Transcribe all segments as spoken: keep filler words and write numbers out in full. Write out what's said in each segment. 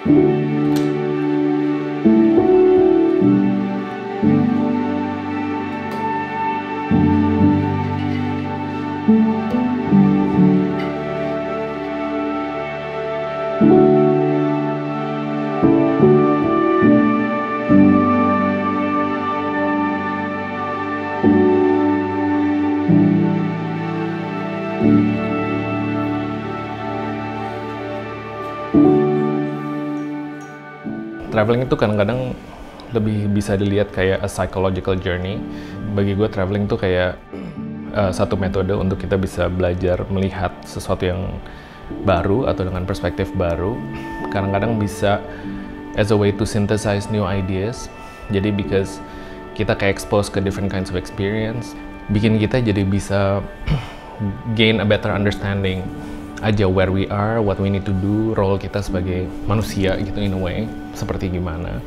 Traveling itu kadang-kadang lebih bisa dilihat kayak a psychological journey. Bagi gue traveling tuh kayak uh, satu metode untuk kita bisa belajar melihat sesuatu yang baru atau dengan perspektif baru. Kadang-kadang bisa as a way to synthesize new ideas. Jadi because kita kayak expose ke different kinds of experience, bikin kita jadi bisa gain a better understanding aja where we are, what we need to do, role kita sebagai manusia gitu in a way, seperti gimana.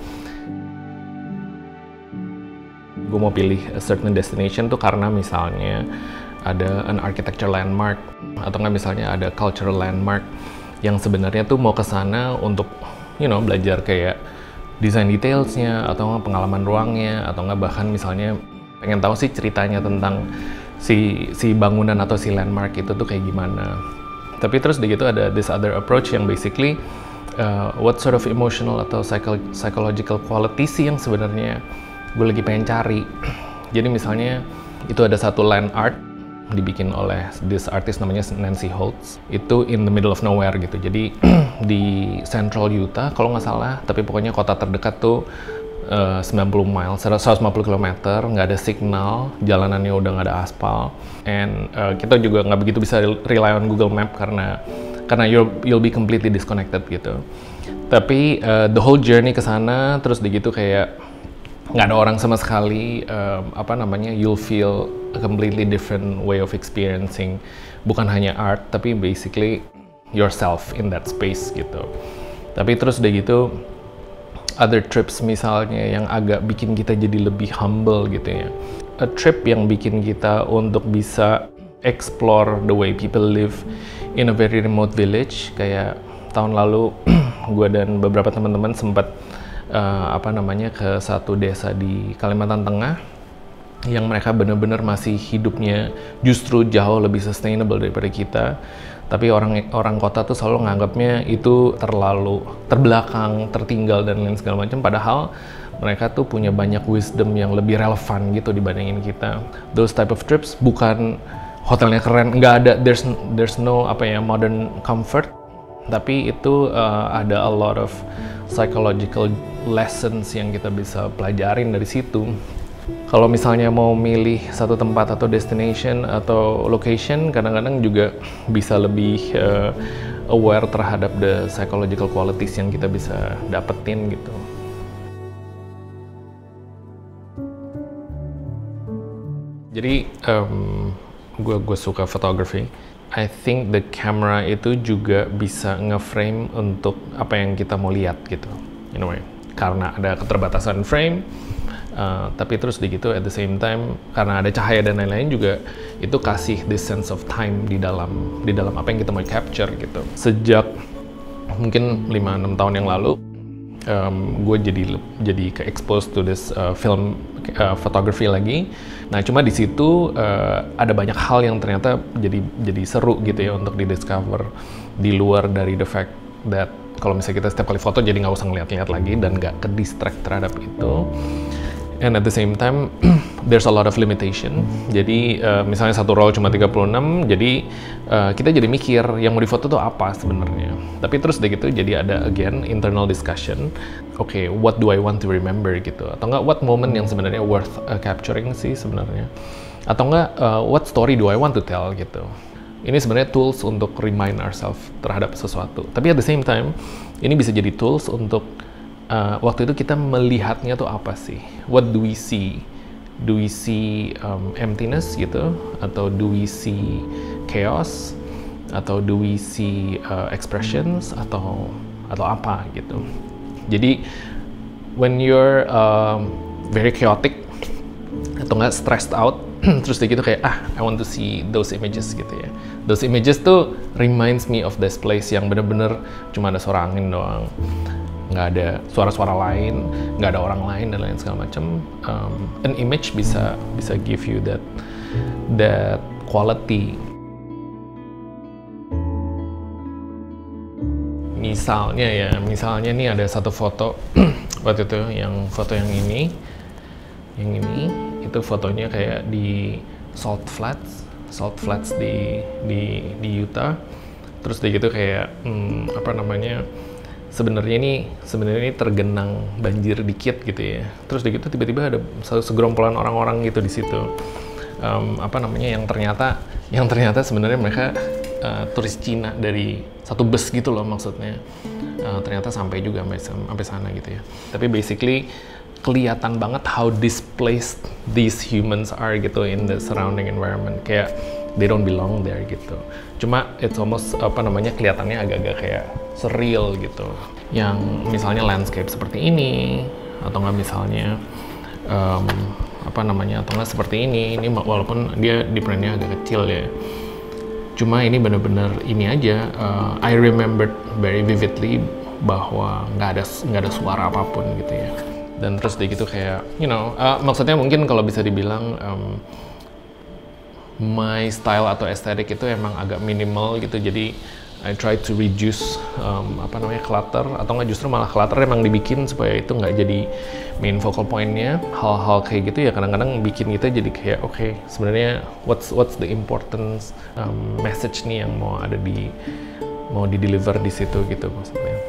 Gue mau pilih a certain destination tuh karena misalnya ada an architecture landmark atau nggak misalnya ada cultural landmark yang sebenarnya tuh mau ke sana untuk you know belajar kayak design detailsnya atau nggak pengalaman ruangnya atau nggak bahkan misalnya pengen tahu sih ceritanya tentang si si bangunan atau si landmark itu tuh kayak gimana. Tapi terus begitu ada this other approach yang basically uh, what sort of emotional atau psycho psychological qualities sih yang sebenarnya gue lagi pengen cari. Jadi misalnya itu ada satu land art dibikin oleh this artist namanya Nancy Holtz. Itu in the middle of nowhere gitu. Jadi di Central Utah kalau nggak salah, tapi pokoknya kota terdekat tuh Uh, sembilan puluh mile, seratus lima puluh kilometer, nggak ada signal, jalanannya udah nggak ada aspal, and uh, kita juga nggak begitu bisa rely on Google Map karena karena you'll, you'll be completely disconnected gitu. Tapi uh, the whole journey ke sana, terus begitu kayak nggak ada orang sama sekali, uh, apa namanya, you'll feel a completely different way of experiencing, bukan hanya art, tapi basically yourself in that space gitu. Tapi terus udah gitu, other trips misalnya yang agak bikin kita jadi lebih humble gitu ya. A trip yang bikin kita untuk bisa explore the way people live in a very remote village. Kayak tahun lalu gue dan beberapa teman-teman sempat uh, apa namanya ke satu desa di Kalimantan Tengah yang mereka benar-benar masih hidupnya justru jauh lebih sustainable daripada kita. Tapi orang orang kota tuh selalu nganggapnya itu terlalu terbelakang, tertinggal dan lain segala macam. Padahal mereka tuh punya banyak wisdom yang lebih relevan gitu dibandingin kita. Those type of trips bukan hotelnya keren, nggak ada, there's there's no apa ya modern comfort. Tapi itu uh, ada a lot of psychological lessons yang kita bisa pelajarin dari situ. Kalau misalnya mau milih satu tempat atau destination atau location, kadang-kadang juga bisa lebih uh, aware terhadap the psychological qualities yang kita bisa dapetin gitu. Jadi um, gue gue suka photography. I think the camera itu juga bisa nge-frame untuk apa yang kita mau lihat gitu, in a way. Karena ada keterbatasan frame. Uh, tapi terus begitu at the same time karena ada cahaya dan lain-lain juga itu kasih this sense of time di dalam di dalam apa yang kita mau capture gitu. Sejak mungkin lima enam tahun yang lalu um, gue jadi jadi ke expose to this uh, film uh, photography lagi. Nah cuma di situ uh, ada banyak hal yang ternyata jadi jadi seru gitu ya untuk didiscover di luar dari the fact that kalau misalnya kita setiap kali foto jadi nggak usah ngeliat-ngeliat lagi dan nggak ke distract terhadap itu. And at the same time, there's a lot of limitation. Jadi uh, misalnya satu roll cuma tiga puluh enam, jadi uh, kita jadi mikir yang mau difoto tuh apa sebenarnya. Tapi terus udah gitu jadi ada again internal discussion. Oke, okay, what do I want to remember gitu? Atau enggak what moment yang sebenarnya worth uh, capturing sih sebenarnya? Atau enggak uh, what story do I want to tell gitu? Ini sebenarnya tools untuk remind ourselves terhadap sesuatu. Tapi at the same time, ini bisa jadi tools untuk Uh, waktu itu kita melihatnya tuh apa sih? What do we see? Do we see um, emptiness gitu? Atau do we see chaos? Atau do we see uh, expressions? Atau atau apa gitu? Jadi when you're um, very chaotic atau nggak stressed out, terus gitu kayak ah I want to see those images gitu ya. Those images tuh reminds me of this place yang bener-bener cuma ada suara angin doang. nggak ada suara-suara lain, nggak ada orang lain dan lain segala macam. Um, an image bisa bisa give you that that quality. Misalnya ya, misalnya nih ada satu foto waktu itu, yang foto yang ini, yang ini itu fotonya kayak di Salt Flats, Salt Flats di di di Utah. Terus dia gitu kayak hmm, apa namanya? Sebenarnya ini sebenarnya ini tergenang banjir dikit gitu ya. Terus dia gitu tiba-tiba ada segerombolan orang-orang gitu di situ. Um, apa namanya yang ternyata yang ternyata sebenarnya mereka uh, turis Cina dari satu bus gitu loh maksudnya. Uh, ternyata sampai juga sampai, sampai sana gitu ya. Tapi basically kelihatan banget how displaced these humans are gitu in the surrounding environment. Kayak they don't belong there gitu. Cuma it's almost apa namanya kelihatannya agak-agak kayak surreal gitu. Yang misalnya landscape seperti ini atau nggak misalnya um, apa namanya atau nggak seperti ini. Ini walaupun dia di printnya agak kecil ya. Cuma ini bener-bener ini aja. Uh, I remembered very vividly bahwa nggak ada nggak ada suara apapun gitu ya. Dan terus dia gitu kayak, you know, uh, maksudnya mungkin kalau bisa dibilang um, my style atau estetik itu emang agak minimal gitu. Jadi I try to reduce um, apa namanya clutter, atau nggak justru malah clutter emang dibikin supaya itu nggak jadi main focal pointnya. Hal-hal kayak gitu ya kadang-kadang bikin kita jadi kayak oke okay, sebenarnya what's what's the importance um, message nih yang mau ada di mau di deliver di situ gitu maksudnya.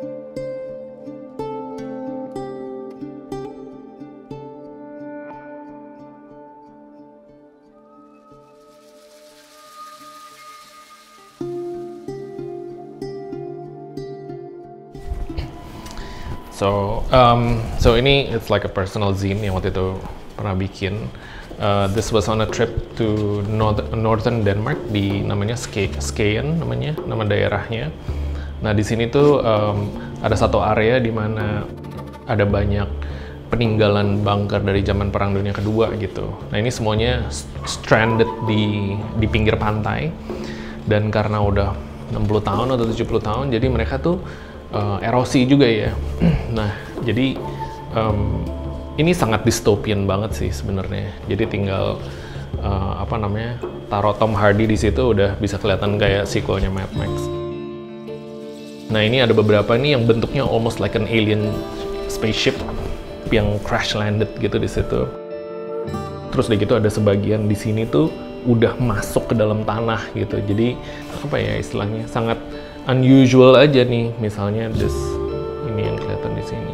So, um, so ini it's like a personal zine yang waktu itu pernah bikin. Uh, this was on a trip to North, Northern Denmark di namanya Ske, Skien namanya, nama daerahnya. Nah di sini tuh um, ada satu area di mana ada banyak peninggalan bunker dari zaman Perang Dunia Kedua gitu. Nah ini semuanya stranded di di pinggir pantai, dan karena udah enam puluh tahun atau tujuh puluh tahun, jadi mereka tuh Uh, erosi juga ya. Nah, jadi um, ini sangat dystopian banget sih sebenarnya. Jadi tinggal uh, apa namanya taruh Tom Hardy di situ udah bisa kelihatan kayak sequelnya Mad Max. Nah, ini ada beberapa nih yang bentuknya almost like an alien spaceship yang crash landed gitu di situ. Terus di gitu ada sebagian di sini tuh udah masuk ke dalam tanah gitu. Jadi apa ya istilahnya sangat unusual aja nih, misalnya this ini yang kelihatan di sini.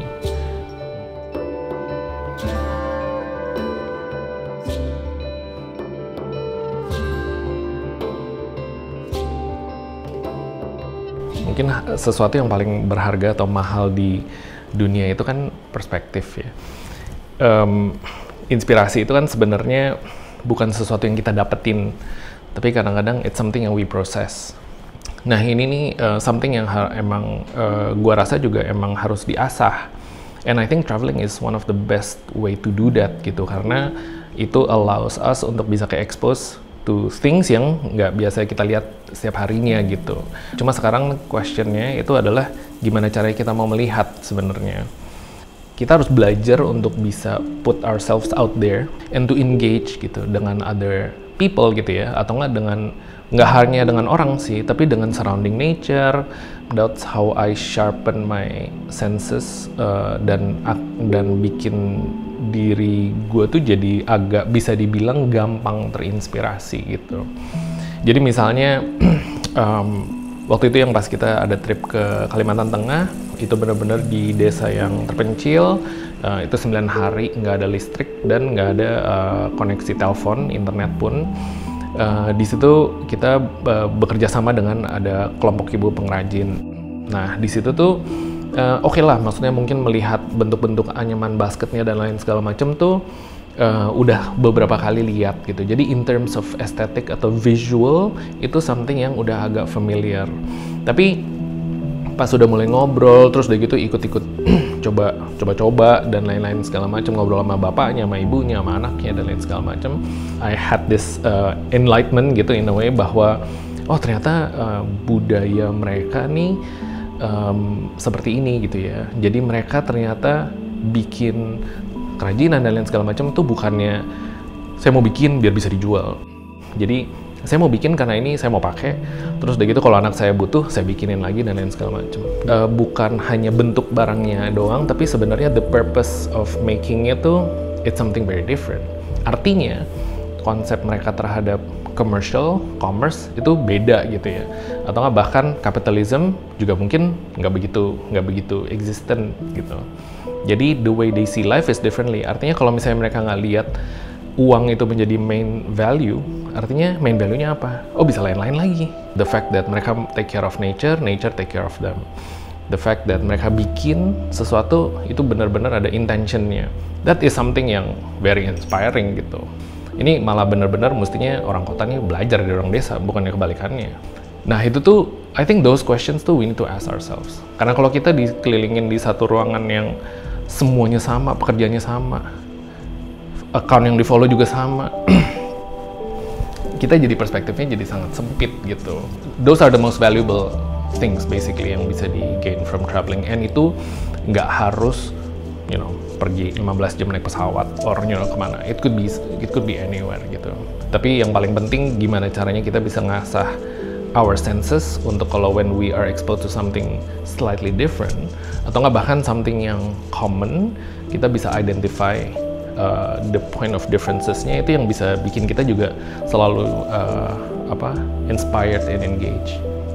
Mungkin sesuatu yang paling berharga atau mahal di dunia itu kan perspektif ya. Um, inspirasi itu kan sebenarnya bukan sesuatu yang kita dapetin, tapi kadang-kadang it's something yang we process. Nah ini nih uh, something yang emang uh, gua rasa juga emang harus diasah, and I think traveling is one of the best way to do that gitu, karena itu allows us untuk bisa ke expose to things yang nggak biasa kita lihat setiap harinya gitu. Cuma sekarang questionnya itu adalah gimana caranya kita mau melihat sebenarnya. Kita harus belajar untuk bisa put ourselves out there and to engage gitu dengan other people gitu ya, atau nggak dengan nggak hanya dengan orang sih, tapi dengan surrounding nature. That's how I sharpen my senses uh, dan dan bikin diri gue tuh jadi agak bisa dibilang gampang terinspirasi gitu. Jadi misalnya um, waktu itu yang pas kita ada trip ke Kalimantan Tengah, itu benar-benar di desa yang terpencil, uh, itu sembilan hari nggak ada listrik dan nggak ada uh, koneksi telepon, internet pun. Uh, di situ kita uh, bekerja sama dengan ada kelompok ibu pengrajin. Nah di situ tuh uh, oke okay lah, maksudnya mungkin melihat bentuk-bentuk anyaman basketnya dan lain segala macam tuh uh, udah beberapa kali lihat gitu. Jadi in terms of aesthetic atau visual itu something yang udah agak familiar. Tapi pas udah mulai ngobrol terus udah gitu ikut-ikut coba coba-coba dan lain-lain segala macam, ngobrol sama bapaknya, sama ibunya, sama anaknya dan lain segala macam, I had this uh, enlightenment gitu in a way bahwa oh ternyata uh, budaya mereka nih um, seperti ini gitu ya. Jadi mereka ternyata bikin kerajinan dan lain segala macam itu bukannya saya mau bikin biar bisa dijual. Jadi saya mau bikin karena ini saya mau pakai, terus udah gitu kalau anak saya butuh saya bikinin lagi dan lain segala macam. Uh, bukan hanya bentuk barangnya doang, tapi sebenarnya the purpose of making itu it's something very different. Artinya konsep mereka terhadap commercial, commerce itu beda gitu ya. Atau nggak bahkan capitalism juga mungkin nggak begitu nggak begitu existent gitu. Jadi the way they see life is differently. Artinya kalau misalnya mereka nggak lihat uang itu menjadi main value, artinya main value-nya apa? Oh bisa lain-lain lagi. The fact that mereka take care of nature, nature take care of them. The fact that mereka bikin sesuatu itu benar-benar ada intention-nya. That is something yang very inspiring gitu. Ini malah benar-benar mestinya orang kota nih belajar dari orang desa, bukannya kebalikannya. Nah itu tuh, I think those questions tuh we need to ask ourselves. Karena kalau kita dikelilingin di satu ruangan yang semuanya sama, pekerjaannya sama, account yang di follow juga sama, kita jadi perspektifnya jadi sangat sempit gitu. Those are the most valuable things basically yang bisa di gain from traveling, and itu nggak harus, you know, pergi lima belas jam naik pesawat or you know kemana. It could be it could be anywhere gitu. Tapi yang paling penting gimana caranya kita bisa ngasah our senses untuk kalau when we are exposed to something slightly different atau nggak bahkan something yang common, kita bisa identify uh, the point of differences-nya. Itu yang bisa bikin kita juga selalu uh, apa inspired and engaged.